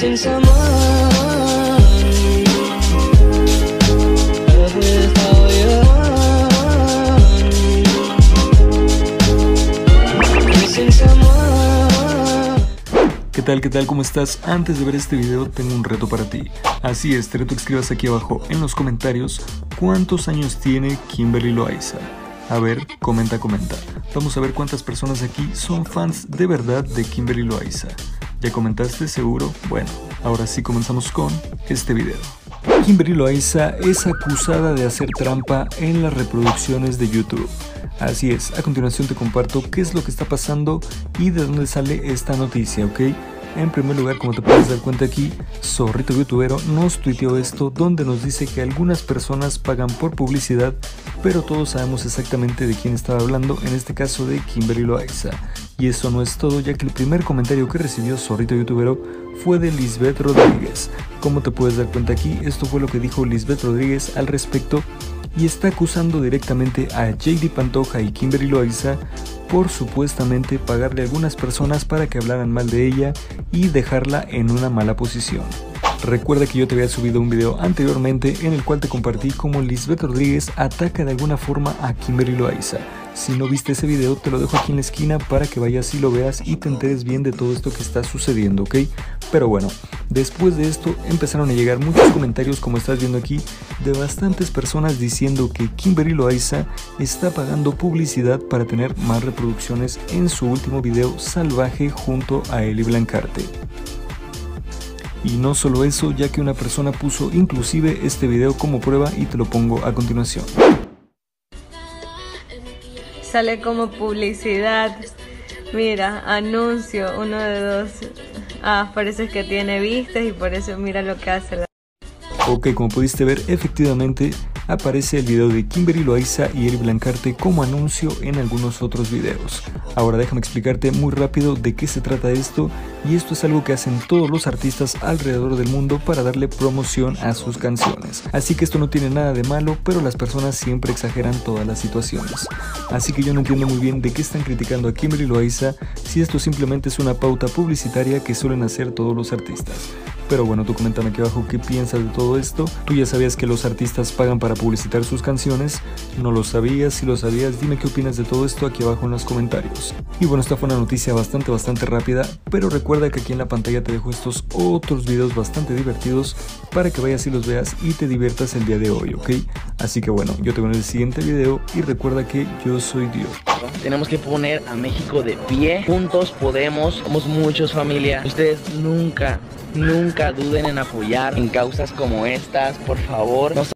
Missing someone. Love with all your heart. Missing someone. ¿Qué tal? ¿Qué tal? ¿Cómo estás? Antes de ver este video tengo un reto para ti. Así es, te reto que escribas aquí abajo en los comentarios cuántos años tiene Kimberly Loaiza. A ver, comenta. Vamos a ver cuántas personas aquí son fans de verdad de Kimberly Loaiza. ¿Ya comentaste seguro? Bueno, ahora sí comenzamos con este video. Kimberly Loaiza es acusada de hacer trampa en las reproducciones de YouTube. Así es, a continuación te comparto qué es lo que está pasando y de dónde sale esta noticia, ¿ok? En primer lugar, como te puedes dar cuenta aquí, Zorrito Youtubero nos tuiteó esto donde nos dice que algunas personas pagan por publicidad, pero todos sabemos exactamente de quién estaba hablando, en este caso de Kimberly Loaiza. Y eso no es todo, ya que el primer comentario que recibió Zorrito Youtubero fue de Lisbeth Rodríguez. Como te puedes dar cuenta aquí, esto fue lo que dijo Lisbeth Rodríguez al respecto y está acusando directamente a JD Pantoja y Kimberly Loaiza por supuestamente pagarle a algunas personas para que hablaran mal de ella y dejarla en una mala posición. Recuerda que yo te había subido un video anteriormente en el cual te compartí cómo Lisbeth Rodríguez ataca de alguna forma a Kimberly Loaiza. Si no viste ese video, te lo dejo aquí en la esquina para que vayas y lo veas y te enteres bien de todo esto que está sucediendo, ¿ok? Pero bueno, después de esto empezaron a llegar muchos comentarios, como estás viendo aquí, de bastantes personas diciendo que Kimberly Loaiza está pagando publicidad para tener más reproducciones en su último video salvaje junto a Eli Blancarte. Y no solo eso, ya que una persona puso inclusive este video como prueba y te lo pongo a continuación. Sale como publicidad. Mira, anuncio, 1 de 2. Ah, parece que tiene vistas y por eso mira lo que hace. Ok, como pudiste ver, efectivamente aparece el video de Kimberly Loaiza y Eli Blancarte como anuncio en algunos otros videos. Ahora déjame explicarte muy rápido de qué se trata esto, y esto es algo que hacen todos los artistas alrededor del mundo para darle promoción a sus canciones. Así que esto no tiene nada de malo, pero las personas siempre exageran todas las situaciones. Así que yo no entiendo muy bien de qué están criticando a Kimberly Loaiza si esto simplemente es una pauta publicitaria que suelen hacer todos los artistas. Pero bueno, tú coméntame aquí abajo qué piensas de todo esto. ¿Tú ya sabías que los artistas pagan para publicitar sus canciones? ¿No lo sabías? Si lo sabías, dime qué opinas de todo esto aquí abajo en los comentarios. Y bueno, esta fue una noticia bastante rápida, pero recuerda que aquí en la pantalla te dejo estos otros videos bastante divertidos para que vayas y los veas y te diviertas el día de hoy, ¿ok? Así que bueno, yo te veo en el siguiente video y recuerda que yo soy Dios. Tenemos que poner a México de pie. Juntos podemos, somos muchos, familia. Ustedes nunca duden en apoyar en causas como estas, por favor.